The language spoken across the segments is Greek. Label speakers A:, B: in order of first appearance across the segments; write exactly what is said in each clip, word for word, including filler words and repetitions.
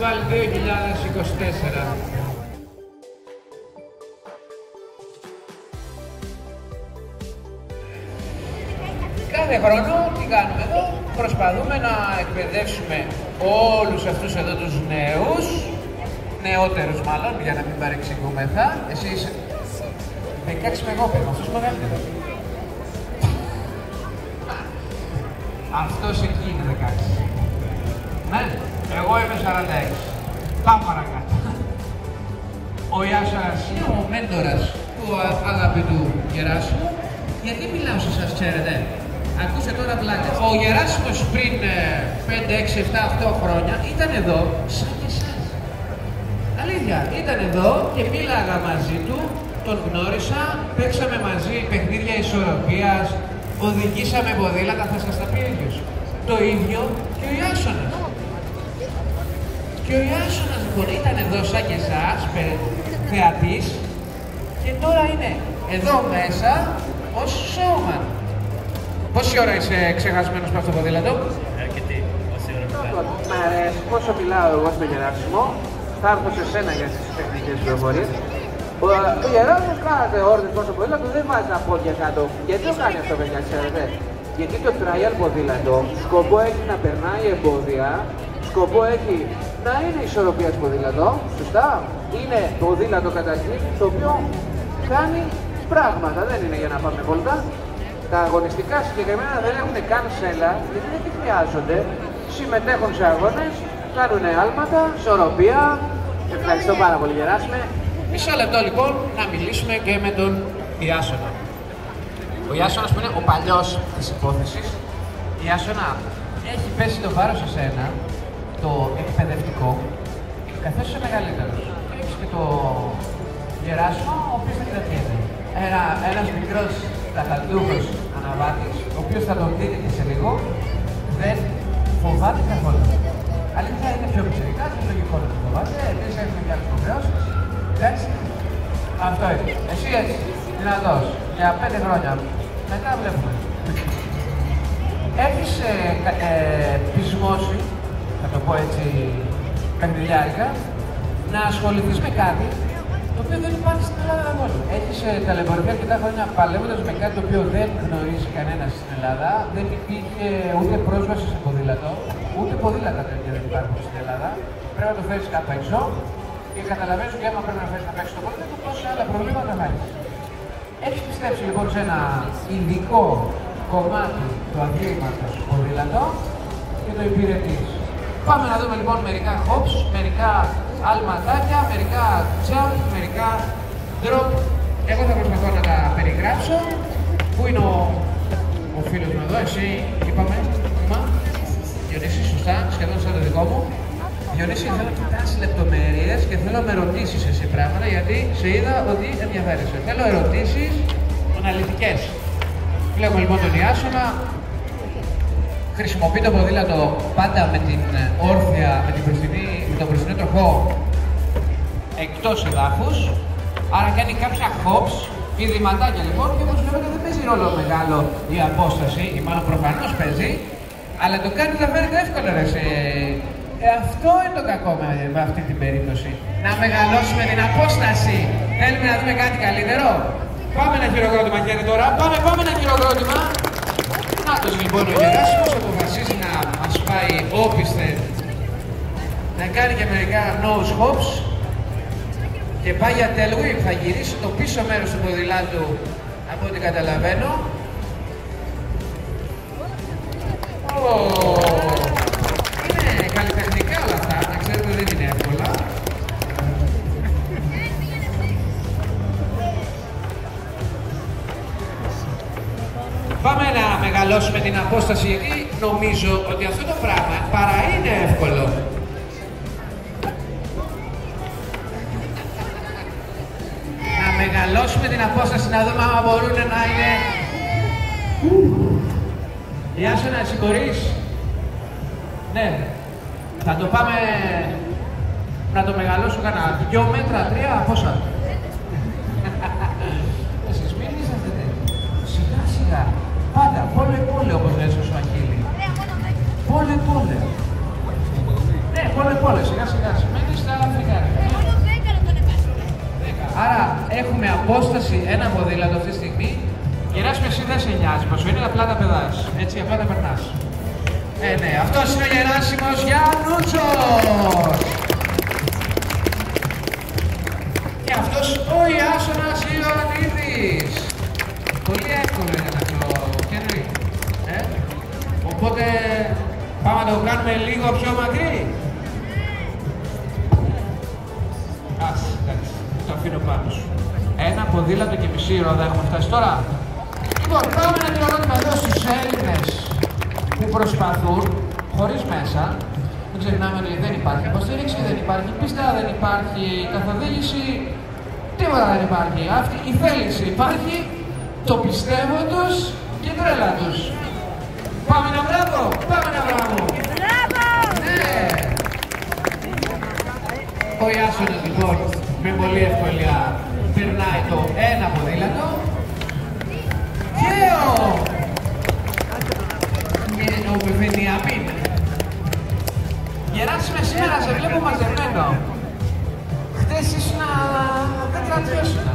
A: Φεστιβάλ δύο χιλιάδες είκοσι τέσσερα. Κάθε χρόνο τι κάνουμε εδώ, προσπαθούμε να εκπαιδεύσουμε όλους αυτούς εδώ τους νέους, νεότερους μάλλον, για να μην παρεξηγούμεθα. Εσύ είσαι δεκαέξι με εγώ πέρα, αυτός μεγαλύτερος. Αυτός εκεί είναι δεκαέξι. Ναι, εγώ είμαι σαράντα έξι. Πάμε παρακάτω. Ο Ιάσονας είναι ο μέντορας του αγαπητού Γεράσιμου. Γιατί μιλάω σε εσάς, ξέρετε. Ακούστε τώρα πλάκα. Ο Γεράσιμος πριν πέντε, έξι, επτά, οκτώ χρόνια ήταν εδώ σαν και εσάς. Αλήθεια, ήταν εδώ και μίλαγα μαζί του, τον γνώρισα, παίξαμε μαζί παιχνίδια ισορροπίας, οδηγήσαμε ποδήλατα, θα σας τα πει ο ίδιος. Το ίδιο και ο Ιάσονας. Και ο Ιάσονας λοιπόν ήταν εδώ σαν και εσάς, θεατής, και τώρα είναι εδώ μέσα ως showman. Πόση ώρα είσαι ξεχασμένος από αυτό το ποδήλατο?
B: Αρκετή. Πόση ώρα μιλάω?
C: Μ' αρέσει. Πόσο μιλάω εγώ στο Γεράσιμο, θα έρθω σε σένα για τις τεχνικές πληροφορίες. Ο, ο Γεράσιμος κάνατε όρδες πόσο ποδήλατο, δεν βάζει τα πόδια κάτω. Γιατί το κάνει αυτό, παιδιά, ξέρετε? Γιατί το trial ποδήλατο σκοπό έχει να περνάει εμπόδια, σκοπό έχει να είναι ισορροπίας ποδήλατο, σωστά? Είναι ποδήλατο καταρχήν το οποίο κάνει πράγματα, δεν είναι για να πάμε βόλτα. Τα αγωνιστικά συγκεκριμένα δεν έχουν καν σέλα, γιατί δεν τη χρειάζονται. Συμμετέχουν σε αγώνες, κάνουν άλματα, ισορροπία. Ευχαριστώ πάρα πολύ, Γεράσιμε.
A: Μισό λεπτό λοιπόν να μιλήσουμε και με τον Ιάσονα. Ο Ιάσονας που είναι ο παλιός της υπόθεσης. Ιάσονα, έχει πέσει το βάρος σε σένα, το εκπαιδευτικό, καθώς είσαι μεγαλύτερος. Έχεις και το Γεράσιμο, ο οποίος δεν κρατιέται. Ένα, ένας μικρός ταχαντούχος αναβάτης, ο οποίος θα τον δείτε και σε λίγο, δεν φοβάται καθόλου. Αλήθεια είναι πιο πιτσιρικά, είναι λογικό να το φοβάται, εμείς έχουμε και άλλες υποχρεώσεις. Εντάξει, αυτό είναι. Εσύ έτσι, δυνατός, για πέντε χρόνια, μετά βλέπουμε. Έχεις ε, ε, πεισμώσει, θα το πω έτσι παιχνιδιάρικα, να ασχοληθείς με κάτι το οποίο δεν υπάρχει στην Ελλάδα καθόλου. Έχεις ε, ταλαιπωρηθεί αρκετά χρόνια παλεύοντας με κάτι το οποίο δεν γνωρίζει κανένας στην Ελλάδα. Δεν υπήρχε ούτε πρόσβαση σε ποδήλατο, ούτε ποδήλατα τέτοια δεν υπάρχουν στην Ελλάδα. Πρέπει να το φέρεις κάπου έξω και καταλαβαίνεις ότι άμα πρέπει να φέρεις κάπου έξω το ποδήλατο, πόσα άλλα προβλήματα θα έχεις. Έχεις πιστέψει λοιπόν σε ένα ειδικό κομμάτι του αθλήματος ποδήλατο και το υπηρετείς. Πάμε να δούμε λοιπόν μερικά hops, μερικά αλματάκια, μερικά jump, μερικά drop. Εγώ θα προσπαθώ να τα περιγράψω. Πού είναι ο, ο φίλος μου εδώ, εσύ είπαμε, μα, Διονύση, σωστά, σχεδόν σαν το δικό μου. Διονύση, θέλω να κοιτάς λεπτομέρειες και θέλω να με ρωτήσεις εσύ πράγματα, γιατί σε είδα ότι ενδιαφέρεσαι. Θέλω ερωτήσεις αναλυτικές. Βλέπουμε λοιπόν τον Ιάσονα. Χρησιμοποιεί το ποδήλατο πάντα με την όρθια, με, την προστινή, με τον προστινό τροχό εκτός εδάφους. Άρα κάνει κάποια hops, πηδηματάκια λοιπόν, και όπως βλέπετε δεν παίζει ρόλο μεγάλο η απόσταση, ή μάλλον προφανώς παίζει, αλλά το κάνει τα φέρετε εύκολα ρε σε... Ε, αυτό είναι το κακό με, με αυτή την περίπτωση. Να μεγαλώσουμε την απόσταση. Θέλουμε να δούμε κάτι καλύτερο. Πάμε ένα χειροκρότημα χέρι τώρα. Πάμε, πάμε ένα χειροκρότημα. Νάτος λοιπόν ο Γεράσιμος αποφασίζει να μας πάει όπιστε να κάνει και μερικά nose hops και πάει για tail whip. Θα γυρίσει το πίσω μέρος του ποδηλάτου από ό,τι καταλαβαίνω. Oh. Είναι καλλιτεχνικά όλα αυτά, να ξέρετε δεν είναι εύκολα. Πάμε να μεγαλώσουμε την απόσταση, γιατί νομίζω ότι αυτό το πράγμα παρά είναι εύκολο. Να μεγαλώσουμε την απόσταση, να δούμε άμα μπορούν να είναι... Ιάσονα, συγχωρείς. Ναι. Θα το πάμε... να το μεγαλώσω κανένα δυο μέτρα, τρία, πόσα. Εσείς μην είσαστε τέτοιοι. Σιγά σιγά. Πάντα, πόλε πόλε όπως λες ο Σουαχίλη. Πόλε πόλε. Ναι, πόλε πόλε. σιγά σιγά. Μένει στα Αφρικάνικα. Άρα έχουμε απόσταση ένα ποδήλατο αυτή τη στιγμή. Γεράσιμο, εσύ δεν σε νοιάζει πως είναι, απλά τα πεδάς. Έτσι, απλά τα περνάς. Ε, ναι, αυτός είναι ο Γεράσιμος Γιαννούτσος. Και αυτός ο Ιάσονας Ιωαννίδης. Πολύ εύκολο είναι αυτό, Χένρι. Ε? Οπότε πάμε να το κάνουμε λίγο πιο μακρύ. Ας, εντάξει, το αφήνω πάνω σου. Ένα ποδήλατο και μισή ρόδα έχουμε φτάσει τώρα. Λοιπόν, πάμε να πληρώνουμε εδώ στους Έλληνες που προσπαθούν, χωρίς μέσα. Μην ξεχνάμε ότι δεν υπάρχει υποστήριξη, δεν υπάρχει πίστα, δεν υπάρχει καθοδήγηση, τίποτα δεν υπάρχει. Αυτή η θέληση υπάρχει, το πιστεύω τους και η τρέλα τους. Πάμε να μπράβο, πάμε να μπράβο.
D: Μπράβο!
A: Ναι. Ο Ιάσονας λοιπόν με πολύ ευκολία περνάει το ένα ποδήλατο. Και ο... ο Βενιαμίν. Γεράσιμε, σήμερα σε βλέπω μαζεμένο. Χτες ήσουν να... δεν κρατιώσουν.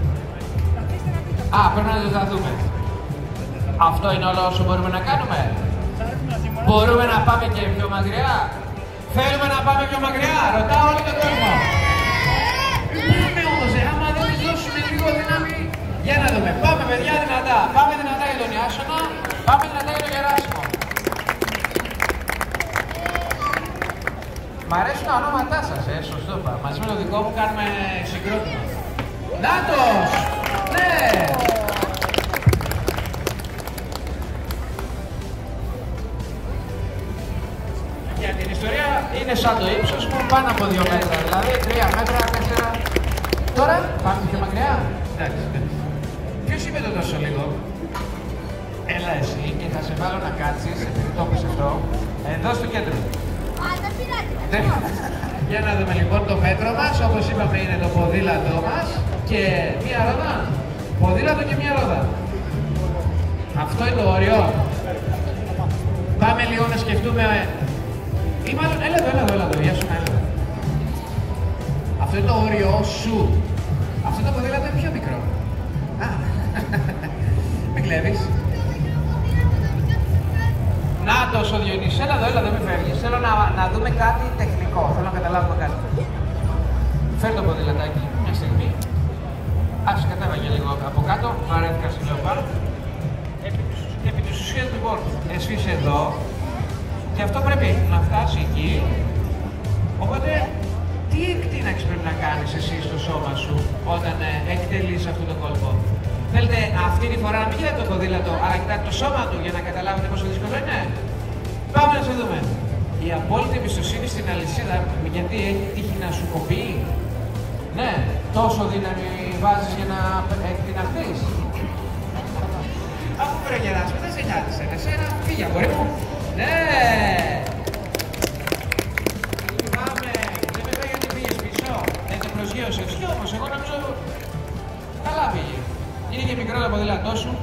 A: Α, πρέπει να το δούμε. Αυτό είναι όλο όσο μπορούμε να κάνουμε. Μπορούμε να πάμε και πιο μακριά. Θέλουμε να πάμε πιο μακριά. Ρωτάω όλο τον κόσμο. Πάμε όμως, ε, άμα δεν της δώσουμε λίγο δύναμη. Για να δούμε. Πάμε παιδιά δυνατά. Πάμε δυνατά για τον Ιάσονα. Πάμε δυνατά για τον Γεράσιμο. Μ' αρέσουν τα ονόματά σας, ε, σωστό πά. Μαζί με το δικό μου κάνουμε συγκρότημα. Νάτος! Ναι! Για την ιστορία είναι σαν το ύψος μου πάνω από δύο μέτρα, δηλαδή τρία μέτρα, τέσσερα. Τώρα πάμε πιο μακριά. Εντάξει, εντάξει. Ποιος είπε το τόσο λίγο? Έλα εσύ και θα σε βάλω να κάτσεις, επειδή το πεις αυτό, εδώ στο κέντρο.
D: Α, δεν πειράζει.
A: Για να δούμε λοιπόν το μέτρο μας, όπως είπαμε είναι το ποδήλατό μας και μία ρόδα. Ποδήλατο και μία ρόδα. Αυτό είναι το όριο. Πάμε λίγο να σκεφτούμε. Ή μάλλον, έλα εδώ, έλα εδώ, έλα εδώ, γεια σου, έλα εδώ. Αυτό είναι το όριο σου. Αυτό το ποδήλατο είναι πιο μικρό. Α, μην κλέβεις. Νάτος ο Διονύσης, έλα εδώ, έλα εδώ, μην φεύγεις. Θέλω να, να δούμε κάτι τεχνικό, θέλω να καταλάβουμε κάτι. Φέρ' το ποδηλατάκι μια στιγμή. Άσε, κατέβαγε λίγο από κάτω, βαρέθηκα σε λίγο πάνω. Επί, επί της ουσίας λοιπόν, εσείς εδώ και αυτό πρέπει να φτάσει εκεί. Οπότε, τι εκτείναξη πρέπει να κάνεις εσύ στο σώμα σου όταν ε, εκτελείς αυτό το κόλπο? Θέλετε αυτή τη φορά να μην κοιτάτε το ποδήλατο, αλλά κοιτάτε το σώμα του για να καταλάβετε πόσο δύσκολο είναι? Πάμε να σε δούμε. Η απόλυτη εμπιστοσύνη στην αλυσίδα, γιατί έχει τύχει να σου κοπεί. Ναι, τόσο δύναμη βάζεις για να εκτιναχθείς. Αφού πρέπει να γεράσουμε, δεν σε νοιάζει εσένα, φύγε αγόρι μου. Ναι! Πάμε, δεν με λέει γιατί πήγες πίσω, δεν το προσγείωσες. Κι όμως, εγώ νομίζω καλά πήγε. Είναι και μικρό το ποδήλατό σου.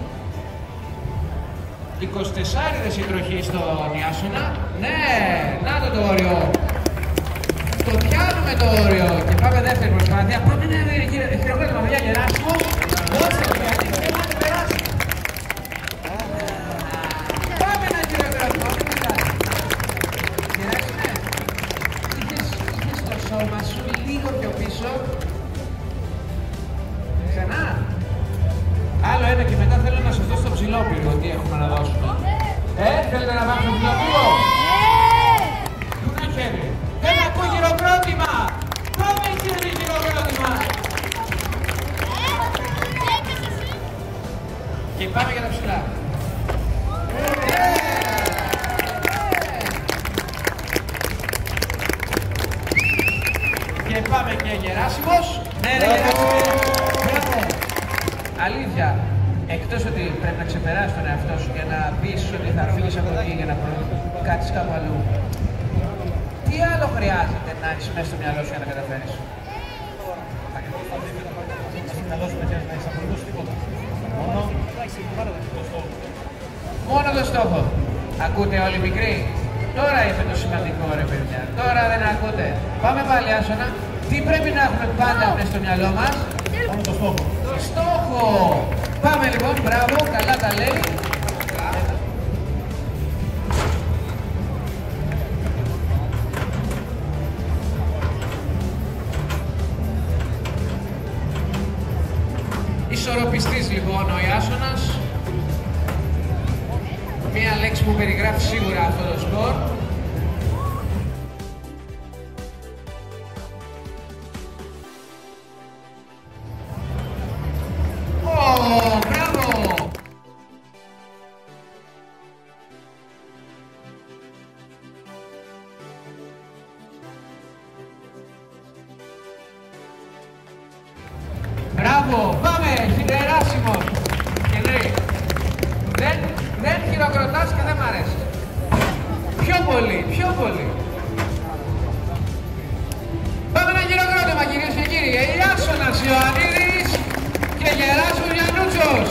A: είκοσι τέσσερα η τροχή στον Ιάσονα. Ναι, να το το όριο. Το πιάνουμε το όριο και πάμε δεύτερη προσπάθεια. Πάμε να δούμε χειροκρότημα, παιδιά, Γεράσιμο. Δώστε το, γιατί θέλετε περάσει. Πάμε να χειροκρότημα, μην κοιτάς. Γεράσιμε, είχες το σώμα σου λίγο πιο πίσω. Ξανά. Άλλο ένα και μετά θέλω να σας δώσω το ψηλόπυργο, τι έχουμε να δώσουμε. Ε, θέλετε να πάμε στο ψηλόπυργο? Πού να χέρι? Δεν ακούω χειροκρότημα! Πάμε χέρι χειροκρότημα! Και πάμε για τα ψηλά. Και πάμε και Γεράσιμος. Ναι, ρε Γεράσιμος. Αλήθεια, εκτός ότι πρέπει να ξεπεράσεις τον εαυτό σου για να πεις ότι θα φύγεις από εκεί για να κάτσεις κάπου αλλού, τι άλλο χρειάζεται να έχεις μέσα στο μυαλό σου για να καταφέρεις? Μόνο το στόχο. Ακούτε όλοι μικροί? Τώρα είπε το σημαντικό ρε παιδιά. Τώρα δεν ακούτε. Πάμε πάλι άσονα. Τι πρέπει να έχουμε πάντα μέσα στο μυαλό μας?
B: Πάμε το στόχο.
A: Το στόχο. Πάμε λοιπόν, μπράβο, καλά τα λέει. Ισορροπιστής λοιπόν ο Ιάσονας. Μία λέξη που περιγράφει σίγουρα αυτό το σκορ. Ω, μπράβο! Μπράβο! Πάμε! Συμπεράσιμος! Κεντρή! Δεν, δεν χειροκροτάς και δεν μ' αρέσει. Πιο πολύ, πιο πολύ. Πάμε ένα χειροκρότημα κυρίες και κύριοι. Ιάσονας Ιωαννίδης και Γεράσιμος Γιαννούτσος.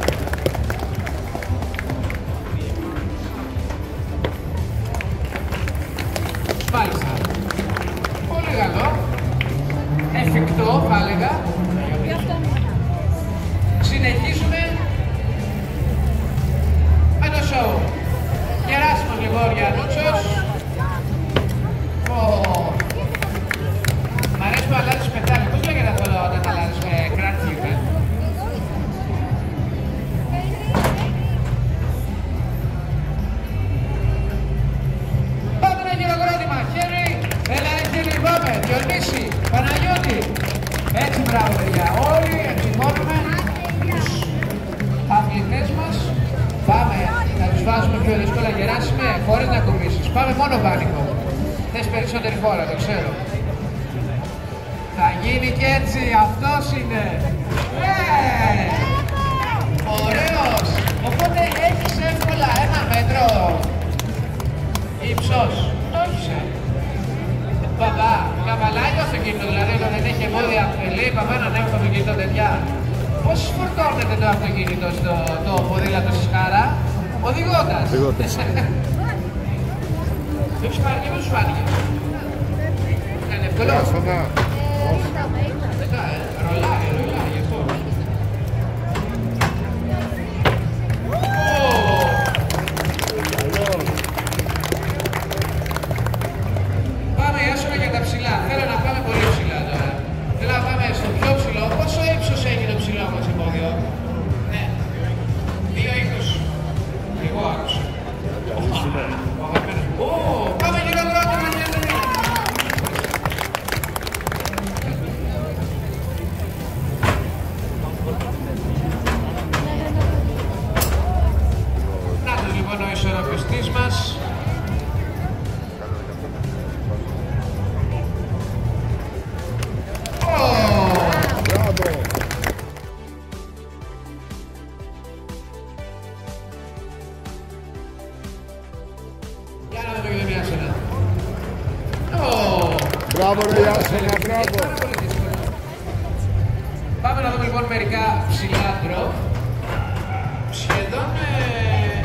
A: Μάλιστα. Πολύ καλό. Εφικτό θα έλεγα. Συνεχίζουμε με το show. Γεράσιμος λοιπόν Γιαννούτσος. Oh. Μ' αρέσει που αλλάζεις πετάλι. Πώς λέγεται αυτό όταν αλλάζεις με κράτηση? Πάμε ένα χειροκρότημα. Χέρι, έλα χέρι, πάμε. Διονύση, Παναγιώτη. Έτσι μπράβο παιδιά. Όλοι εξημώνουμε τους αθλητές μας. Πάμε, θα τους βάζουμε πιο δύσκολα. Γεράσιμε, χωρίς να κουμπίσεις. Πάμε μόνο πάνικο. Θες περισσότερη φόρα, το ξέρω. Θα γίνει και έτσι, αυτός είναι. Ε, ωραίος. Οπότε έχεις εύκολα ένα μέτρο ύψος. Το έχεις. Παπά, καβαλάει το αυτοκίνητο, δηλαδή όταν δεν έχει εμπόδια, λέει παπά να ανέβει το αυτοκίνητο τέτοια. Πώς φορτώνεται το αυτοκίνητο στο το ποδήλατο στη σκάρα? Οδηγώντας.
E: Οδηγώντας.
A: Το έχεις πάρει και με τους φάνηκε. Είναι εύκολο. Μετά, ε, ρολάει, ρολάει, γι' αυτό. Πάμε Ιάσονα για τα ψηλά. Θέλω να πάμε πολύ ψηλά τώρα. Θέλω να πάμε στο πιο ψηλό. Πόσο ύψος έχει το ψηλό μας εμπόδιο? Ναι. Δύο είκοσι. Εγώ άκουσα. Ω, πάμε χειροκρότημα. Να το λοιπόν ο ισορροπιστής μας. Για να δούμε και τον Ιάσονα.
E: Μπράβο ρε Ιάσονα, μπράβο.
A: Πάμε να δούμε λοιπόν μερικά ψηλά ντροπ. Σχεδόν ε...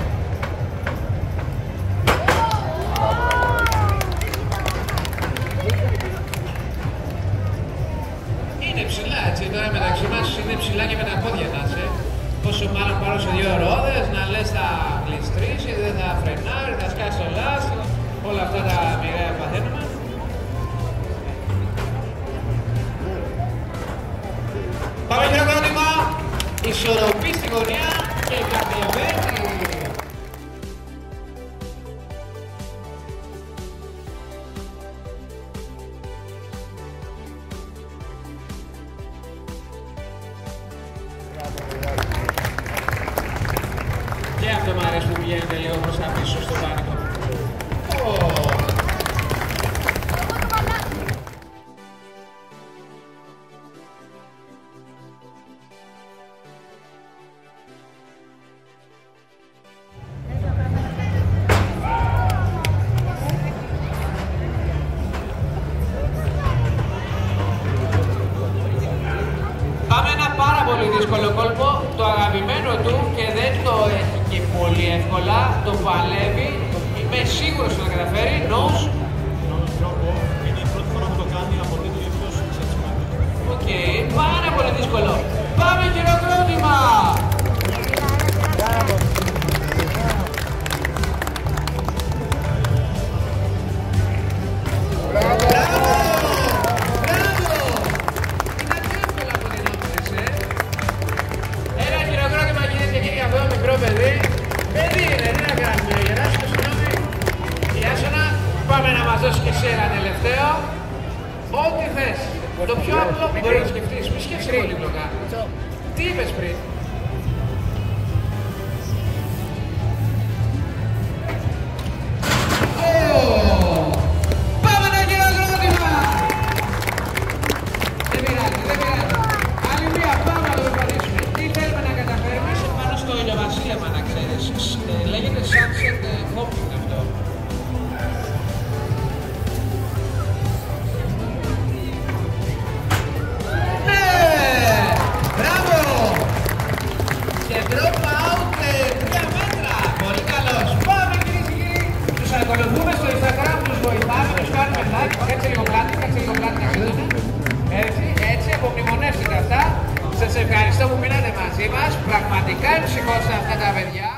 A: είναι ψηλά έτσι, τώρα μεταξύ μας είναι ψηλά και με τα πόδια να είσαι. Πόσο μάλλον πάνω σε δύο ρόδες, να λες θα γλιστρήσει, δεν θα φρενάρει, θα σκάσει το λάστιχο, όλα αυτά τα μοιραία παθαίνουμε. Πάμε χειροκρότημα, ισορροπή στη γωνία και κατεβαίνει. Και αυτό μου αρέσει που πηγαίνετε λίγο προς τα πίσω στο πάνικο. Oh. Πάμε ένα πάρα πολύ δύσκολο κόλπο, το αγαπημένο του και δεν το έχει και πολύ εύκολα, το παλεύει Είμαι σίγουρος ότι θα καταφέρει. Νος.
F: Είναι η πρώτη φορά που το κάνει από την ίδιος εξαιρετικά.
A: Οκ, πάρα πολύ δύσκολο. Πάμε χειροκρότημα! Μπράβο! Μπράβο! Είναι εύκολα από την όψεις, ε! Ένα χειροκρότημα γίνεται και για αυτό το μικρό παιδί. Παιδί είναι, δεν θα κάνουμε, γεράσου το συγγνώμη. Ιάσονα, πάμε να μας δώσει και εσύ ένα τελευταίο. Ό,τι θες. Το πιο απλό που μπορεί να σκεφτείς. Μη σκέφτεσαι πολύ πλοκά. Τι είπες πριν? Πάμε ένα χειροκρότημα! Δεν πειράζει, δεν πειράζει. Άλλη μία, πάμε να το προσπαθήσουμε. Τι θέλουμε να καταφέρουμε? Είσαι πάνω στο ηλιοβασίλεμα, να ξέρεις. Λέγεται sunset hopping αυτό. Ακολουθούμε στο Instagram, τους βοηθάμε, τους κάνουμε like, κάτσε λίγο πλάτη, κάτσε λίγο πλάτη να κλείνουμε. Έτσι, έτσι, απομνημονεύστε αυτά. Σας ευχαριστώ που μείνατε μαζί μας. Πραγματικά εμψυχώσατε αυτά τα παιδιά.